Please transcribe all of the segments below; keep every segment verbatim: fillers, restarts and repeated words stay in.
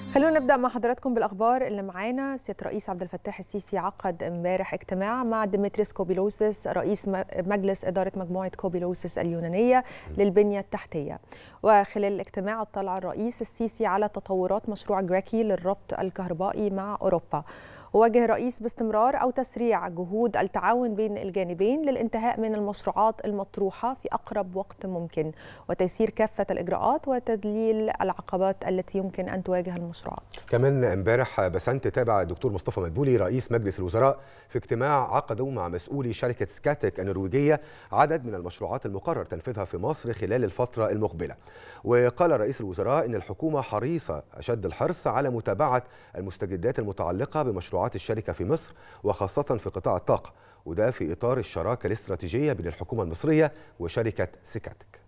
خلونا نبدأ مع حضراتكم بالأخبار اللي معانا. سيادة الرئيس عبد الفتاح السيسي عقد امبارح اجتماع مع ديمتريس كوبيلوسيس رئيس مجلس إدارة مجموعة كوبيلوسيس اليونانية للبنية التحتية. وخلال الاجتماع اطلع الرئيس السيسي على تطورات مشروع جراكي للربط الكهربائي مع أوروبا. ووجه الرئيس باستمرار أو تسريع جهود التعاون بين الجانبين للانتهاء من المشروعات المطروحة في أقرب وقت ممكن، وتيسير كافة الإجراءات وتذليل العقبات التي يمكن أن تواجه المشروعات. كمان امبارح بسنت تابع الدكتور مصطفى مدبولي رئيس مجلس الوزراء في اجتماع عقده مع مسؤولي شركة سكاتك النرويجية عدد من المشروعات المقرر تنفيذها في مصر خلال الفترة المقبلة. وقال رئيس الوزراء إن الحكومة حريصة أشد الحرص على متابعة المستجدات المتعلقة بمشروعات الشركة في مصر وخاصة في قطاع الطاقة، وده في إطار الشراكة الاستراتيجية بين الحكومة المصرية وشركة سكاتك.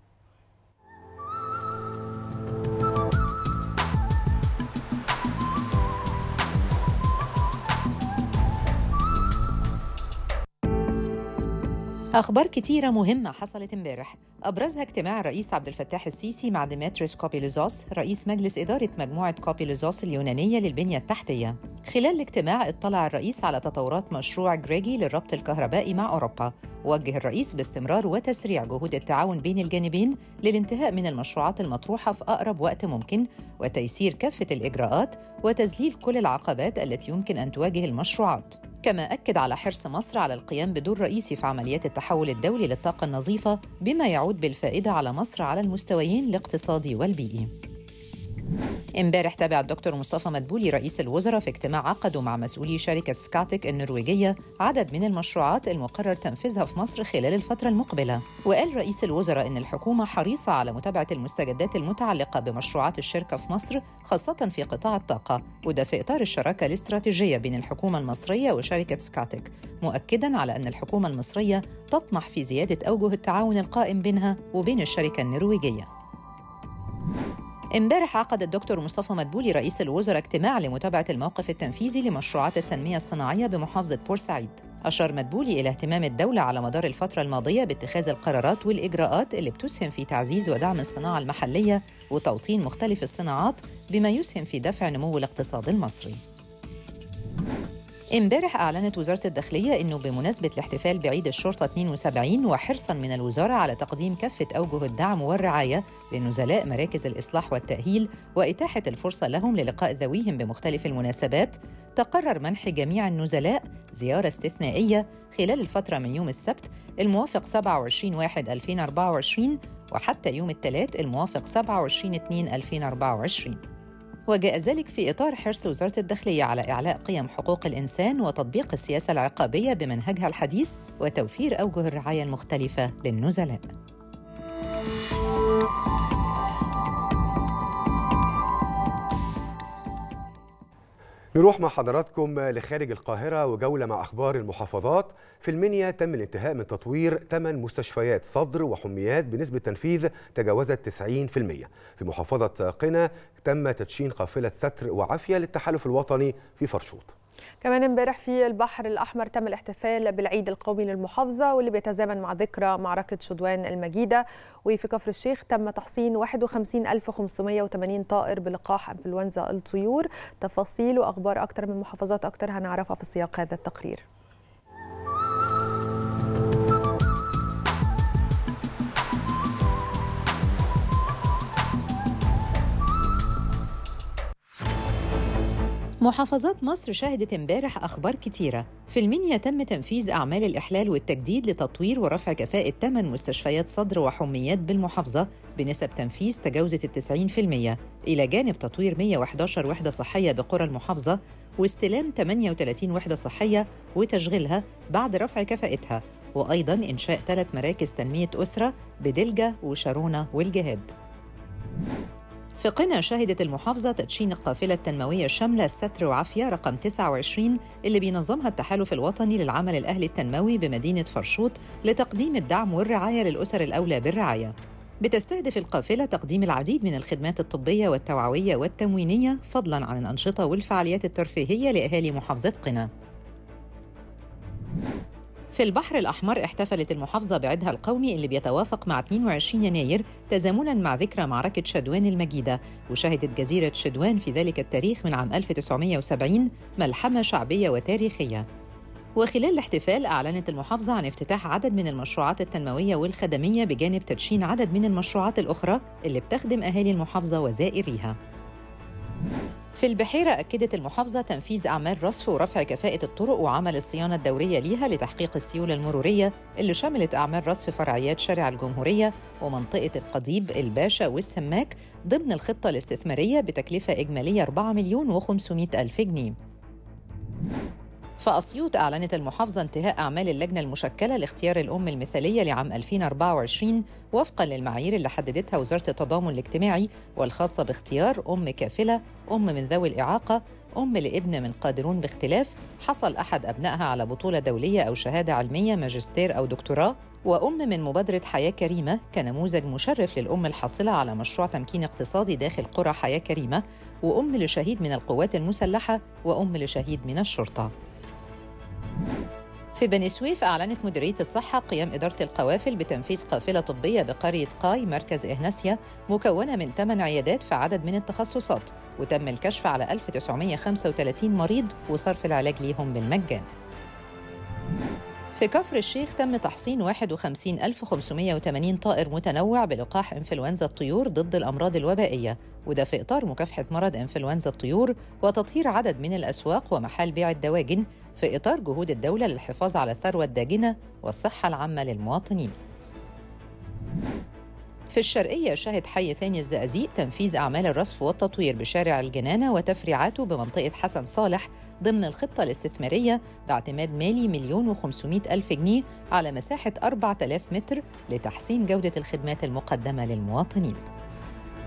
أخبار كتيرة مهمة حصلت امبارح، أبرزها اجتماع الرئيس عبد الفتاح السيسي مع ديمتريس كوبيلوزوس رئيس مجلس إدارة مجموعة كوبيلوزوس اليونانية للبنية التحتية. خلال الاجتماع اطلع الرئيس على تطورات مشروع جراكي للربط الكهربائي مع أوروبا. وجه الرئيس باستمرار وتسريع جهود التعاون بين الجانبين للانتهاء من المشروعات المطروحة في أقرب وقت ممكن، وتيسير كافة الإجراءات وتذليل كل العقبات التي يمكن أن تواجه المشروعات. كما أكد على حرص مصر على القيام بدور رئيسي في عمليات التحول الدولي للطاقة النظيفة بما يعود بالفائدة على مصر على المستويين الاقتصادي والبيئي. امبارح تابع الدكتور مصطفى مدبولي رئيس الوزراء في اجتماع عقده مع مسؤولي شركة سكاتك النرويجية عدد من المشروعات المقرر تنفيذها في مصر خلال الفترة المقبلة. وقال رئيس الوزراء إن الحكومة حريصة على متابعة المستجدات المتعلقة بمشروعات الشركة في مصر خاصة في قطاع الطاقة، وده في إطار الشراكة الاستراتيجية بين الحكومة المصرية وشركة سكاتك، مؤكداً على أن الحكومة المصرية تطمح في زيادة أوجه التعاون القائم بينها وبين الشركة النرويجية. امبارح عقد الدكتور مصطفى مدبولي رئيس الوزراء اجتماع لمتابعة الموقف التنفيذي لمشروعات التنمية الصناعية بمحافظة بورسعيد. أشار مدبولي إلى اهتمام الدولة على مدار الفترة الماضية باتخاذ القرارات والإجراءات اللي بتسهم في تعزيز ودعم الصناعة المحلية وتوطين مختلف الصناعات بما يسهم في دفع نمو الاقتصاد المصري. امبارح أعلنت وزارة الداخلية أنه بمناسبة الاحتفال بعيد الشرطة اثنين وسبعين وحرصاً من الوزارة على تقديم كافة أوجه الدعم والرعاية لنزلاء مراكز الإصلاح والتأهيل وإتاحة الفرصة لهم للقاء ذويهم بمختلف المناسبات، تقرر منح جميع النزلاء زيارة استثنائية خلال الفترة من يوم السبت الموافق سبعة وعشرين واحد ألفين وأربعة وعشرين وحتى يوم الثلاث الموافق سبعة وعشرين اثنين ألفين وأربعة وعشرين. وجاء ذلك في إطار حرص وزارة الداخلية على إعلاء قيم حقوق الإنسان وتطبيق السياسة العقابية بمنهجها الحديث وتوفير أوجه الرعاية المختلفة للنزلاء. نروح مع حضراتكم لخارج القاهرة وجولة مع أخبار المحافظات. في المنيا تم الانتهاء من تطوير ثمان مستشفيات صدر وحميات بنسبة تنفيذ تجاوزت تسعين بالمئة. في محافظة قنا تم تدشين قافلة ستر وعافية للتحالف الوطني في فرشوط. كمان امبارح في البحر الأحمر تم الاحتفال بالعيد القومي للمحافظة واللي بيتزامن مع ذكرى معركة شدوان المجيدة. وفي كفر الشيخ تم تحصين واحد وخمسين ألف وخمسمئة وثمانين طائر بلقاح انفلونزا الطيور. تفاصيل وأخبار أكتر من محافظات أكتر هنعرفها في سياق هذا التقرير. محافظات مصر شهدت امبارح أخبار كتيرة. في المنيا تم تنفيذ أعمال الإحلال والتجديد لتطوير ورفع كفاءة ثمان مستشفيات صدر وحميات بالمحافظة بنسب تنفيذ تجاوزت التسعين في المئة، إلى جانب تطوير مئة وإحدى عشر وحدة صحية بقرى المحافظة واستلام ثمانية وثلاثين وحدة صحية وتشغيلها بعد رفع كفاءتها، وأيضاً إنشاء ثلاث مراكز تنمية أسرة بدلجة وشارونة والجهاد. في قنا شهدت المحافظة تدشين القافلة التنموية الشاملة الستر وعافية رقم تسعة وعشرين اللي بينظمها التحالف الوطني للعمل الأهلي التنموي بمدينة فرشوط لتقديم الدعم والرعاية للأسر الأولى بالرعاية. بتستهدف القافلة تقديم العديد من الخدمات الطبية والتوعوية والتموينية فضلاً عن الأنشطة والفعاليات الترفيهية لأهالي محافظة قنا. في البحر الأحمر احتفلت المحافظة بعيدها القومي اللي بيتوافق مع اثنين وعشرين يناير تزامناً مع ذكرى معركة شدوان المجيدة، وشهدت جزيرة شدوان في ذلك التاريخ من عام ألف وتسعمائة وسبعين ملحمة شعبية وتاريخية. وخلال الاحتفال أعلنت المحافظة عن افتتاح عدد من المشروعات التنموية والخدمية بجانب تدشين عدد من المشروعات الأخرى اللي بتخدم أهالي المحافظة وزائريها. في البحيرة أكدت المحافظة تنفيذ أعمال رصف ورفع كفاءة الطرق وعمل الصيانة الدورية ليها لتحقيق السيولة المرورية اللي شملت أعمال رصف فرعيات شارع الجمهورية ومنطقة القضيب الباشا والسماك ضمن الخطة الاستثمارية بتكلفة إجمالية أربعة مليون وخمسمائة ألف جنيه. فأسيوط أعلنت المحافظة انتهاء أعمال اللجنة المشكلة لاختيار الأم المثالية لعام ألفين وأربعة وعشرين وفقاً للمعايير اللي حددتها وزارة التضامن الاجتماعي، والخاصة باختيار أم كافلة، أم من ذوي الإعاقة، أم لابن من قادرون باختلاف حصل أحد أبنائها على بطولة دولية أو شهادة علمية ماجستير أو دكتوراه، وأم من مبادرة حياة كريمة كنموذج مشرف للأم الحاصلة على مشروع تمكين اقتصادي داخل قرى حياة كريمة، وأم لشهيد من القوات المسلحة، وأم لشهيد من الشرطة. في بني سويف أعلنت مديرية الصحة قيام إدارة القوافل بتنفيذ قافلة طبية بقرية قاي مركز إهناسيا مكونة من ثمان عيادات في عدد من التخصصات، وتم الكشف على ألف وتسعمائة وخمسة وثلاثين مريض وصرف العلاج ليهم بالمجان. في كفر الشيخ تم تحصين واحد وخمسين ألف وخمسمائة وثمانين طائر متنوع بلقاح إنفلونزا الطيور ضد الأمراض الوبائية، وده في إطار مكافحة مرض إنفلونزا الطيور وتطهير عدد من الأسواق ومحال بيع الدواجن في إطار جهود الدولة للحفاظ على الثروة الداجنة والصحة العامة للمواطنين. في الشرقية شهد حي ثاني الزقازيق تنفيذ أعمال الرصف والتطوير بشارع الجنانة وتفريعاته بمنطقة حسن صالح ضمن الخطة الاستثمارية باعتماد مالي مليون وخمسمائة ألف جنيه على مساحة أربعة آلاف متر لتحسين جودة الخدمات المقدمة للمواطنين.